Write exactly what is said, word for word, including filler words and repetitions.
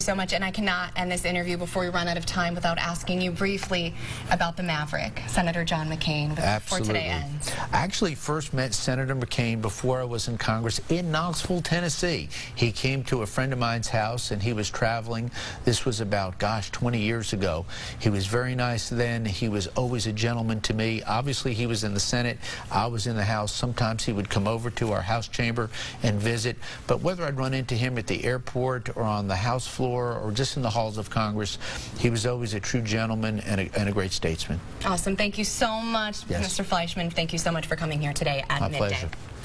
So much, and I cannot end this interview before we run out of time without asking you briefly about the Maverick, Senator John McCain, before Absolutely. today ends. I actually first met Senator McCain before I was in Congress in Knoxville, Tennessee. He came to a friend of mine's house and he was traveling. This was about, gosh, twenty years ago. He was very nice then. He was always a gentleman to me. Obviously, he was in the Senate. I was in the House. Sometimes he would come over to our House chamber and visit. But whether I'd run into him at the airport or on the House floor or just in the halls of Congress, he was always a true gentleman and a, and a great statesman. Awesome. Thank you so much, Yes. Mister Fleischmann. Thank you so much for coming here today at My midday. pleasure.